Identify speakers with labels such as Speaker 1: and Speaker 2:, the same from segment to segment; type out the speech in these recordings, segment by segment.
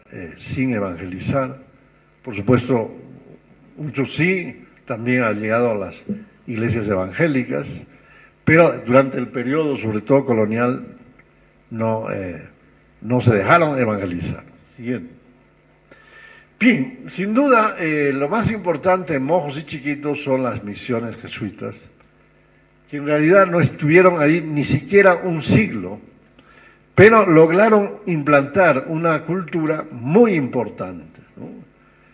Speaker 1: sin evangelizar. Por supuesto, muchos sí, también han llegado a las iglesias evangélicas, pero durante el periodo, sobre todo colonial, no se dejaron evangelizar. Siguiente. Bien, sin duda, lo más importante en Mojos y Chiquitos son las misiones jesuitas, que en realidad no estuvieron ahí ni siquiera un siglo, pero lograron implantar una cultura muy importante, ¿no?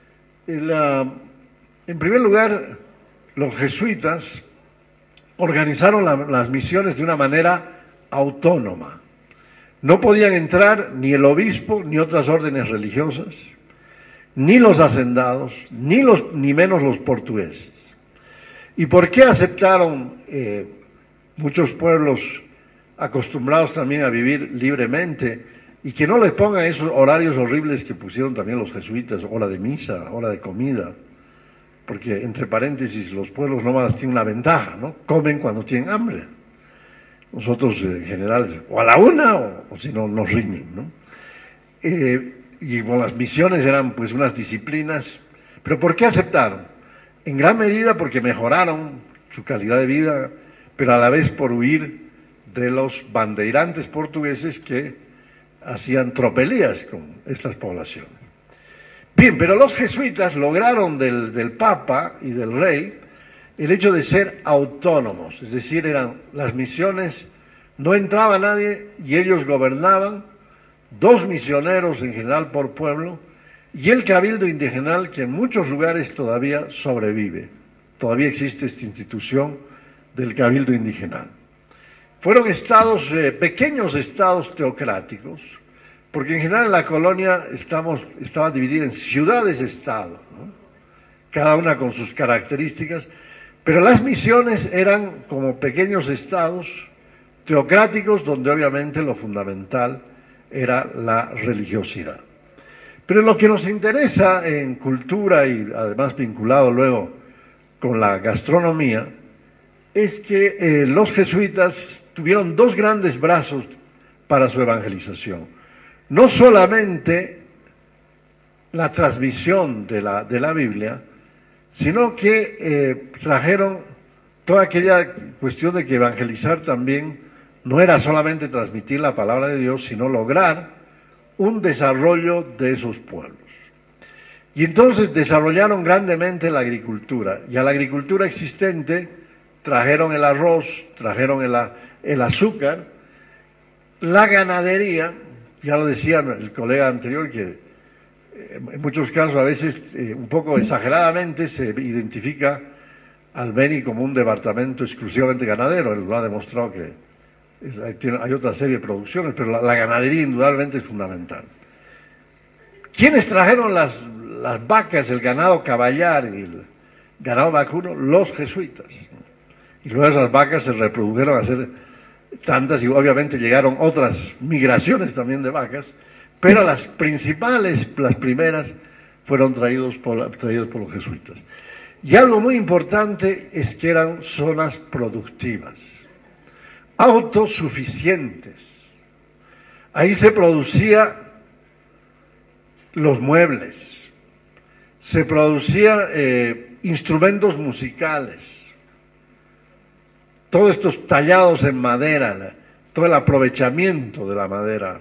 Speaker 1: En primer lugar, los jesuitas organizaron las misiones de una manera autónoma. No podían entrar ni el obispo, ni otras órdenes religiosas, ni los hacendados, ni menos los portugueses. ¿Y por qué aceptaron muchos pueblos acostumbrados también a vivir libremente y que no les pongan esos horarios horribles que pusieron también los jesuitas, hora de misa, hora de comida? Porque, entre paréntesis, los pueblos nómadas tienen una ventaja, ¿no? Comen cuando tienen hambre. Nosotros, en general, o a la una o si no, nos riñen, ¿no? Y bueno, las misiones eran pues unas disciplinas. ¿Pero por qué aceptaron? En gran medida porque mejoraron su calidad de vida, pero a la vez por huir de los bandeirantes portugueses que hacían tropelías con estas poblaciones. Bien, pero los jesuitas lograron del Papa y del Rey el hecho de ser autónomos, es decir, las misiones, no entraba nadie y ellos gobernaban, 2 misioneros en general por pueblo, y el cabildo indigenal que en muchos lugares todavía sobrevive. Todavía existe esta institución del cabildo indigenal. Fueron estados, pequeños estados teocráticos, porque en general la colonia estaba dividida en ciudades-estado, ¿no? Cada una con sus características, pero las misiones eran como pequeños estados teocráticos donde obviamente lo fundamental era la religiosidad. Pero lo que nos interesa en cultura y además vinculado luego con la gastronomía es que los jesuitas tuvieron 2 grandes brazos para su evangelización. No solamente la transmisión de la Biblia, sino que trajeron toda aquella cuestión de que evangelizar también no era solamente transmitir la palabra de Dios, sino lograr un desarrollo de esos pueblos. Y entonces desarrollaron grandemente la agricultura, y a la agricultura existente trajeron el arroz, trajeron el azúcar, la ganadería, ya lo decía el colega anterior, que en muchos casos a veces un poco exageradamente se identifica al Beni como un departamento exclusivamente ganadero. Él lo ha demostrado que hay otra serie de producciones, pero la ganadería indudablemente es fundamental. ¿Quiénes trajeron las vacas, el ganado caballar y el ganado vacuno? Los jesuitas. Y luego esas vacas se reprodujeron a ser tantas y obviamente llegaron otras migraciones también de vacas, pero las principales, las primeras, fueron traídos por los jesuitas. Y algo muy importante es que eran zonas productivas, autosuficientes. Ahí se producía los muebles, se producía instrumentos musicales, todos estos tallados en madera, todo el aprovechamiento de la madera.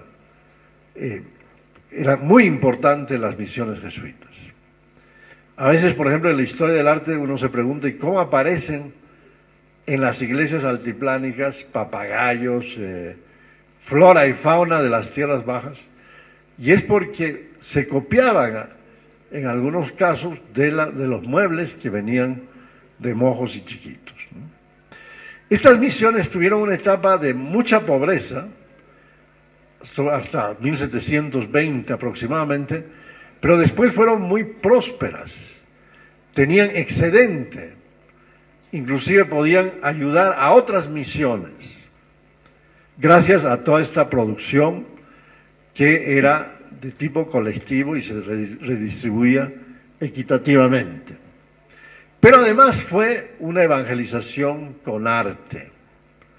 Speaker 1: Era muy importante las misiones jesuitas. A veces, por ejemplo, en la historia del arte uno se pregunta, ¿y cómo aparecen en las iglesias altiplánicas papagayos, flora y fauna de las tierras bajas? Y es porque se copiaban, en algunos casos, de los muebles que venían de Mojos y Chiquitos, ¿no? Estas misiones tuvieron una etapa de mucha pobreza, hasta 1720 aproximadamente, pero después fueron muy prósperas, tenían excedente, inclusive podían ayudar a otras misiones, gracias a toda esta producción que era de tipo colectivo y se redistribuía equitativamente. Pero además fue una evangelización con arte,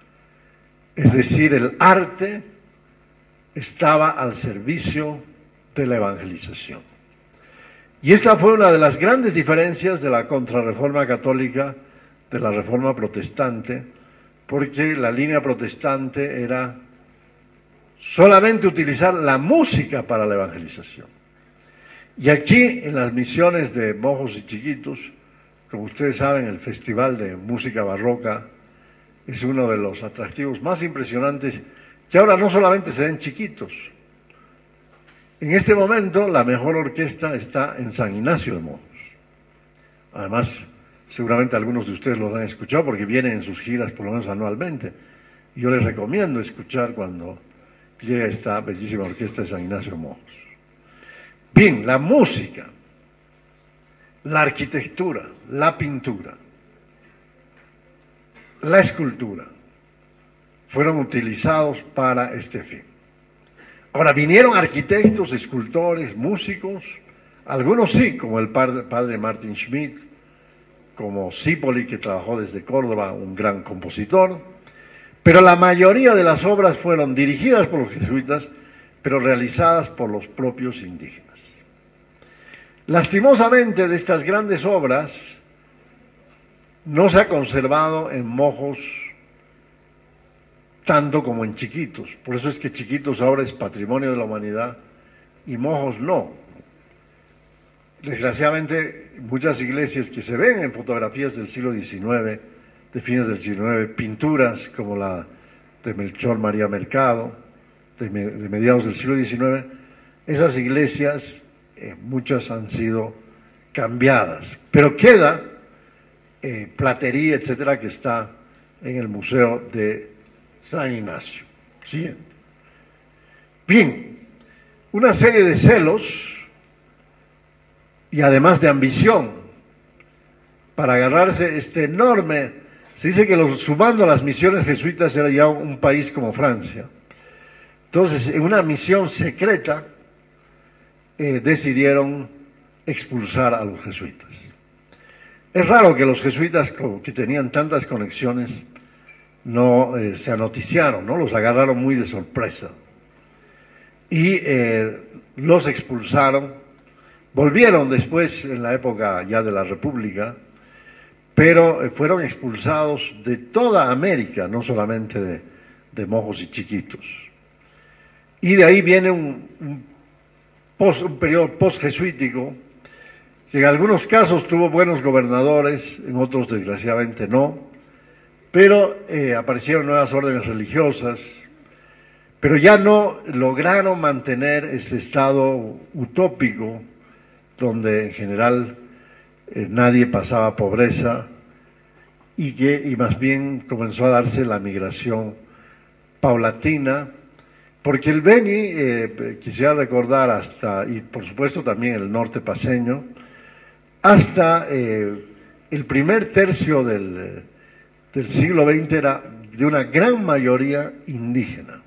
Speaker 1: es decir, el arte estaba al servicio de la evangelización. Y esta fue una de las grandes diferencias de la contrarreforma católica de la reforma protestante, porque la línea protestante era solamente utilizar la música para la evangelización. Y aquí, en las misiones de mojos y chiquitos, como ustedes saben, el Festival de Música Barroca es uno de los atractivos más impresionantes, que ahora no solamente se den chiquitos. En este momento, la mejor orquesta está en San Ignacio de Mojos. Además, seguramente algunos de ustedes los han escuchado porque vienen en sus giras por lo menos anualmente. Y yo les recomiendo escuchar cuando llega esta bellísima orquesta de San Ignacio de Mojos. Bien, la música, la arquitectura, la pintura, la escultura fueron utilizados para este fin. Ahora, vinieron arquitectos, escultores, músicos, algunos sí, como el padre Martin Schmidt, como Cipoli, que trabajó desde Córdoba, un gran compositor, pero la mayoría de las obras fueron dirigidas por los jesuitas, pero realizadas por los propios indígenas. Lastimosamente, de estas grandes obras no se ha conservado en Mojos tanto como en Chiquitos. Por eso es que Chiquitos ahora es patrimonio de la humanidad y Mojos no. Desgraciadamente, muchas iglesias que se ven en fotografías del siglo XIX, de fines del XIX, pinturas como la de Melchor María Mercado, de mediados del siglo XIX, esas iglesias, muchas han sido cambiadas, pero queda platería, etcétera, que está en el Museo de San Ignacio. Siguiente. Bien, una serie de celos y además de ambición para agarrarse este enorme, se dice que sumando las misiones jesuitas era ya un país como Francia. Entonces, en una misión secreta decidieron expulsar a los jesuitas. Es raro que los jesuitas, que tenían tantas conexiones, no se anoticiaron, ¿no? Los agarraron muy de sorpresa. Y los expulsaron. Volvieron después, en la época ya de la República, pero fueron expulsados de toda América, no solamente de Mojos y Chiquitos. Y de ahí viene un periodo post-jesuítico, que en algunos casos tuvo buenos gobernadores, en otros desgraciadamente no, pero aparecieron nuevas órdenes religiosas, pero ya no lograron mantener ese estado utópico donde en general nadie pasaba pobreza y más bien comenzó a darse la migración paulatina, porque el Beni, quisiera recordar hasta, y por supuesto también el norte paceño, hasta el primer tercio del siglo XX era de una gran mayoría indígena.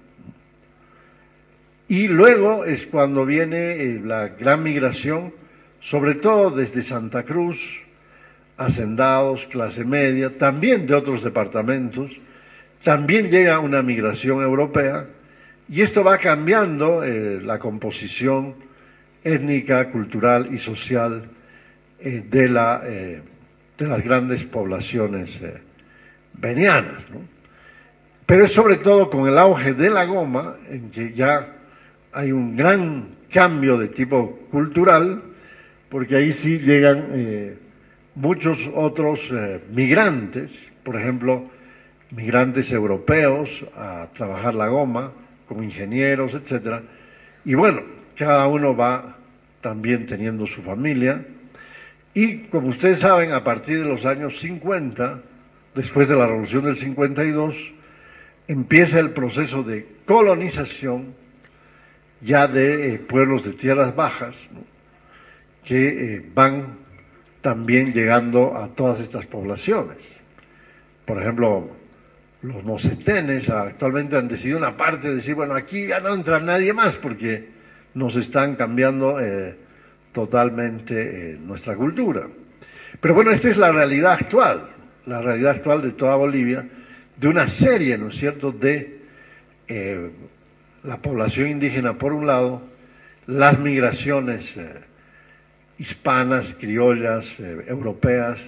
Speaker 1: Y luego es cuando viene la gran migración, sobre todo desde Santa Cruz, hacendados, clase media, también de otros departamentos, también llega una migración europea, y esto va cambiando la composición étnica, cultural y social de las grandes poblaciones venianas, ¿no? Pero es sobre todo con el auge de la goma, en que ya hay un gran cambio de tipo cultural, porque ahí sí llegan muchos otros migrantes, por ejemplo, migrantes europeos a trabajar la goma, como ingenieros, etcétera. Y bueno, cada uno va también teniendo su familia. Y como ustedes saben, a partir de los años 50, después de la Revolución del 52, empieza el proceso de colonización ya de pueblos de tierras bajas, ¿no? Que van también llegando a todas estas poblaciones. Por ejemplo, los mocetenes actualmente han decidido una parte de decir, bueno, aquí ya no entra nadie más porque nos están cambiando totalmente nuestra cultura. Pero bueno, esta es la realidad actual de toda Bolivia, de una serie, ¿no es cierto?, de la población indígena por un lado, las migraciones hispanas, criollas, europeas,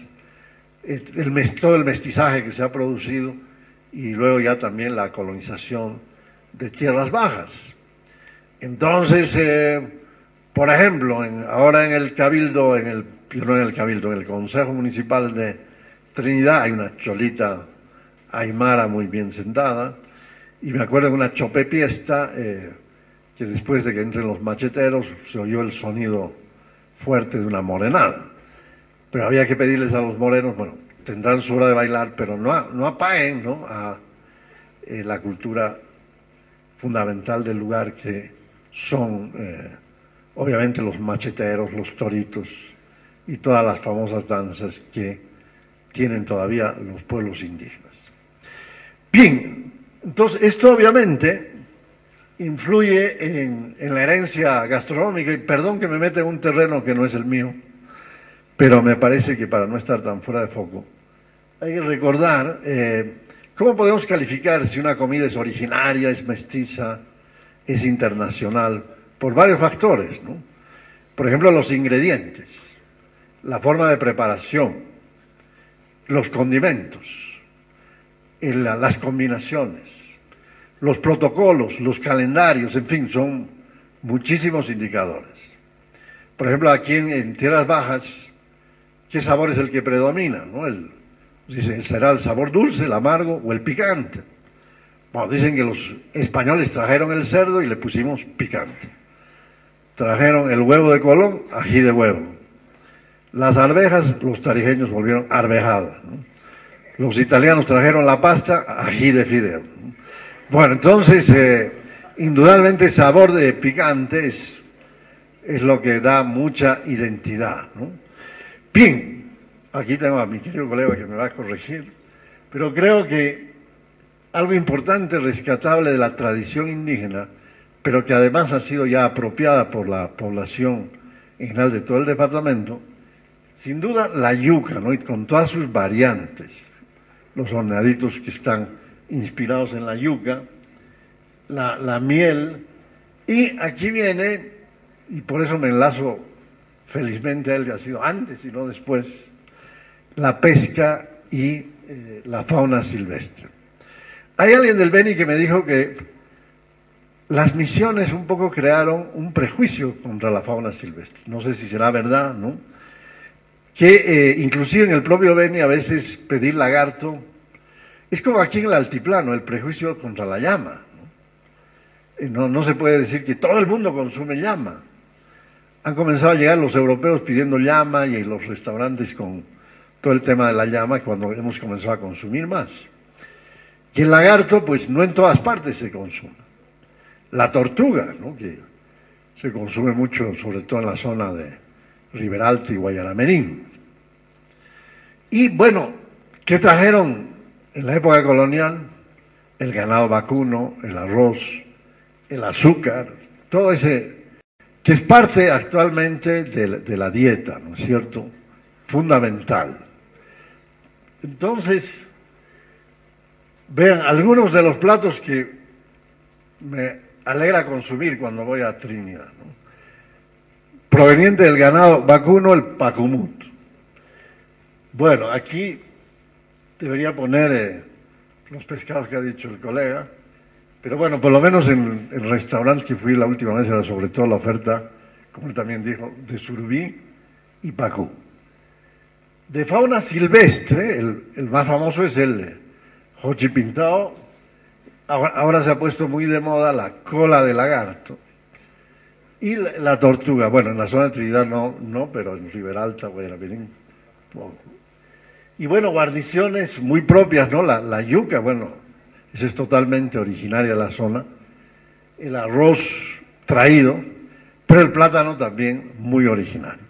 Speaker 1: todo el mestizaje que se ha producido y luego ya también la colonización de tierras bajas. Entonces, por ejemplo, ahora en el Cabildo, no en el Cabildo, en el Consejo Municipal de Trinidad hay una cholita aymara muy bien sentada, y me acuerdo de una chopepiesta que después de que entren los macheteros se oyó el sonido fuerte de una morenada. Pero había que pedirles a los morenos, bueno, tendrán su hora de bailar, pero no apaguen, ¿no?, a la cultura fundamental del lugar, que son obviamente los macheteros, los toritos y todas las famosas danzas que tienen todavía los pueblos indígenas. Bien, entonces esto obviamente influye en la herencia gastronómica, y perdón que me meta en un terreno que no es el mío, pero me parece que para no estar tan fuera de foco, hay que recordar cómo podemos calificar si una comida es originaria, es mestiza, es internacional, por varios factores, ¿no? Por ejemplo, los ingredientes, la forma de preparación, los condimentos, las combinaciones, los protocolos, los calendarios, en fin, son muchísimos indicadores. Por ejemplo, aquí en Tierras Bajas, ¿qué sabor es el que predomina, ¿no? Dicen, ¿será el sabor dulce, el amargo o el picante? Bueno, dicen que los españoles trajeron el cerdo y le pusimos picante. Trajeron el huevo de Colón, ají de huevo. Las arvejas, los tarijeños volvieron arvejada, ¿no? Los italianos trajeron la pasta, ají de fideo, ¿no? Bueno, entonces, indudablemente sabor de picante es lo que da mucha identidad, ¿no? Bien, aquí tengo a mi querido colega que me va a corregir, pero creo que algo importante, rescatable de la tradición indígena, pero que además ha sido ya apropiada por la población en general de todo el departamento, sin duda la yuca, ¿no?, y con todas sus variantes, los horneaditos que están inspirados en la yuca, la miel, y aquí viene, y por eso me enlazo felizmente a él, que ha sido antes y no después, la pesca y la fauna silvestre. Hay alguien del Beni que me dijo que las misiones un poco crearon un prejuicio contra la fauna silvestre. No sé si será verdad, ¿no? Que inclusive en el propio Beni a veces pedir lagarto es como aquí en el altiplano, el prejuicio contra la llama, ¿no? No se puede decir que todo el mundo consume llama. Han comenzado a llegar los europeos pidiendo llama y los restaurantes con todo el tema de la llama cuando hemos comenzado a consumir más. Y el lagarto, pues no en todas partes se consume. La tortuga, ¿no?, que se consume mucho, sobre todo en la zona de Riberalta y Guayaramerín. Y bueno, ¿qué trajeron en la época colonial? El ganado vacuno, el arroz, el azúcar, todo ese que es parte actualmente de la dieta, ¿no es cierto?, fundamental. Entonces, vean, algunos de los platos que me alegra consumir cuando voy a Trinidad, ¿no?, proveniente del ganado vacuno, el pacumut. Bueno, aquí debería poner los pescados que ha dicho el colega, pero bueno, por lo menos en el restaurante que fui la última vez era sobre todo la oferta, como él también dijo, de surubí y pacú. De fauna silvestre, el más famoso es el jochi pintado. Ahora se ha puesto muy de moda la cola de lagarto y la tortuga. Bueno, en la zona de Trinidad no, pero en Riberalta, Guayaramerín, poco. Y bueno, guarniciones muy propias, ¿no? La yuca, bueno, esa es totalmente originaria de la zona. El arroz traído, pero el plátano también muy originario.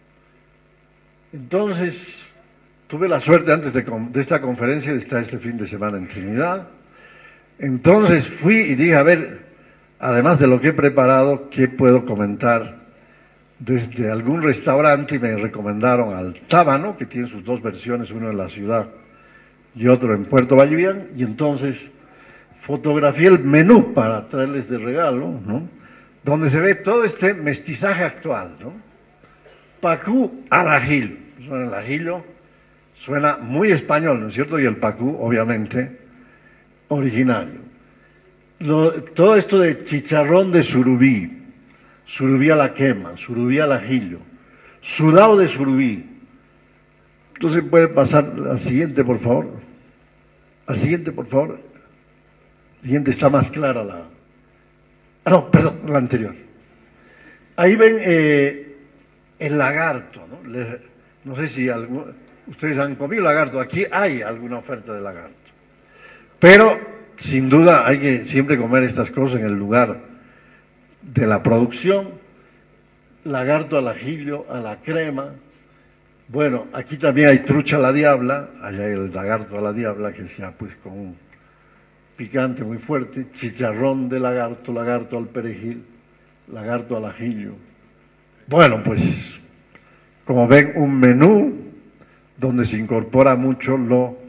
Speaker 1: Entonces, tuve la suerte antes de esta conferencia de estar este fin de semana en Trinidad. Entonces fui y dije, a ver, además de lo que he preparado, ¿qué puedo comentar desde algún restaurante? Y me recomendaron al Tábano, que tiene sus dos versiones, uno en la ciudad y otro en Puerto Vallivian, y entonces fotografié el menú para traerles de regalo, ¿no?, donde se ve todo este mestizaje actual, ¿no? Pacú al ajillo. El ajillo suena muy español, ¿no es cierto? Y el pacú, obviamente, originario. Todo esto de chicharrón de surubí, surubí a la quema, surubí al ajillo, sudado de surubí. Entonces puede pasar al siguiente, por favor. Al siguiente, por favor. El siguiente está más clara la... Ah, no, perdón, la anterior. Ahí ven el lagarto, ¿no? No sé si ustedes han comido lagarto. Aquí hay alguna oferta de lagarto. Pero, sin duda, hay que siempre comer estas cosas en el lugar de la producción. Lagarto al ajillo, a la crema. Bueno, aquí también hay trucha a la diabla. Allá hay el lagarto a la diabla, que sea pues con un picante muy fuerte. Chicharrón de lagarto, lagarto al perejil, lagarto al ajillo. Bueno, pues, como ven, un menú donde se incorpora mucho lo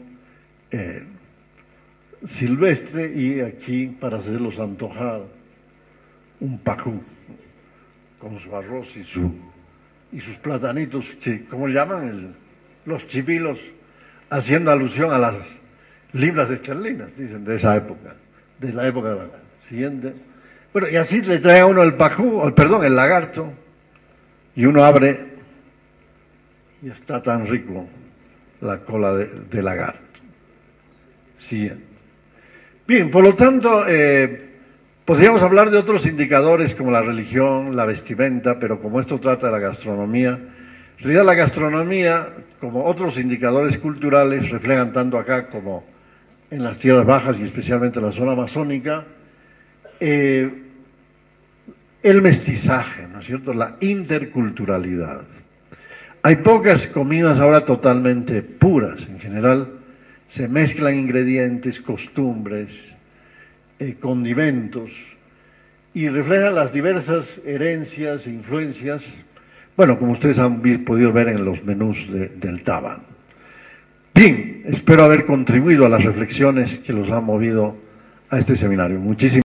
Speaker 1: silvestre, y aquí, para hacerlos antojar, un pacú con su arroz y sus platanitos, que, ¿cómo le llaman? Los chipilos, haciendo alusión a las libras esterlinas, dicen, de esa época, de la época de la siguiente. Bueno, y así le trae a uno el pacú, perdón, el lagarto, y uno abre y está tan rico la cola de lagarto. Siguiente. Bien, por lo tanto, podríamos hablar de otros indicadores como la religión, la vestimenta, pero como esto trata de la gastronomía, en realidad la gastronomía, como otros indicadores culturales, reflejan tanto acá como en las tierras bajas y especialmente en la zona amazónica, el mestizaje, ¿no es cierto?, la interculturalidad. Hay pocas comidas ahora totalmente puras. En general se mezclan ingredientes, costumbres, condimentos, y reflejan las diversas herencias e influencias, bueno, como ustedes han podido ver en los menús del Taban. Bien, espero haber contribuido a las reflexiones que los han movido a este seminario. Muchísimas